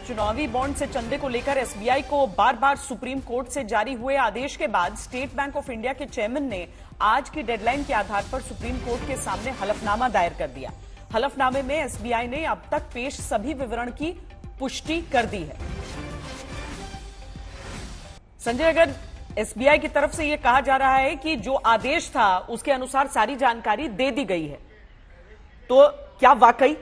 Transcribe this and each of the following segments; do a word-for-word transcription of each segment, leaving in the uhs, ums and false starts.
चुनावी बॉन्ड से चंदे को लेकर एसबीआई को बार बार सुप्रीम कोर्ट से जारी हुए आदेश के बाद स्टेट बैंक ऑफ इंडिया के चेयरमैन ने आज की डेडलाइन के आधार पर सुप्रीम कोर्ट के सामने हलफनामा दायर कर दिया। हलफनामे में एसबीआई ने अब तक पेश सभी विवरण की पुष्टि कर दी है। संजय, अगर एसबीआई की तरफ से यह कहा जा रहा है कि जो आदेश था उसके अनुसार सारी जानकारी दे दी गई है, तो क्या वाकई?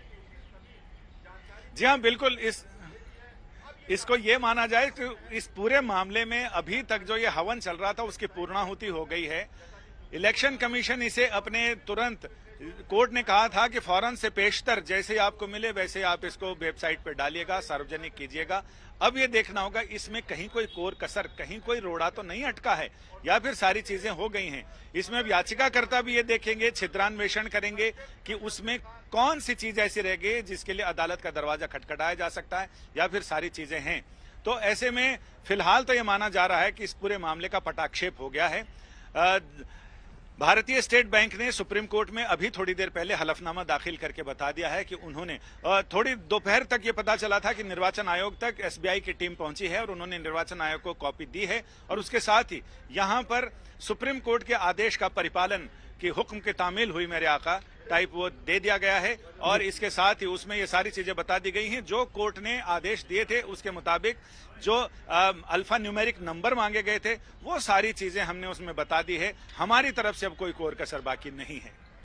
जी हाँ, बिल्कुल। इस इसको ये माना जाए कि इस पूरे मामले में अभी तक जो ये हवन चल रहा था उसकी पूर्णाहुति हो गई है। इलेक्शन कमीशन इसे अपने तुरंत, कोर्ट ने कहा था कि फौरन से पेशतर जैसे आपको मिले वैसे आप इसको वेबसाइट पर डालिएगा, सार्वजनिक कीजिएगा। अब ये देखना होगा इसमें कहीं कोई कोर कसर, कहीं कोई रोड़ा तो नहीं अटका है या फिर सारी चीजें हो गई हैं। इसमें याचिकाकर्ता भी ये देखेंगे, छिद्रान्वेषण करेंगे कि उसमें कौन सी चीज ऐसी रह गई जिसके लिए अदालत का दरवाजा खटखटाया जा सकता है या फिर सारी चीजें हैं। तो ऐसे में फिलहाल तो ये माना जा रहा है कि इस पूरे मामले का पटाक्षेप हो गया है। आ, भारतीय स्टेट बैंक ने सुप्रीम कोर्ट में अभी थोड़ी देर पहले हलफनामा दाखिल करके बता दिया है कि उन्होंने थोड़ी दोपहर तक ये पता चला था कि निर्वाचन आयोग तक एसबीआई की टीम पहुंची है और उन्होंने निर्वाचन आयोग को कॉपी दी है और उसके साथ ही यहां पर सुप्रीम कोर्ट के आदेश का परिपालन की हुक्म की तामील हुई मेरे आका टाइप वो दे दिया गया है और इसके साथ ही उसमें ये सारी चीजें बता दी गई हैं। जो कोर्ट ने आदेश दिए थे उसके मुताबिक जो अल्फा न्यूमेरिक नंबर मांगे गए थे वो सारी चीजें हमने उसमें बता दी है। हमारी तरफ से अब कोई कोर कसर बाकी नहीं है।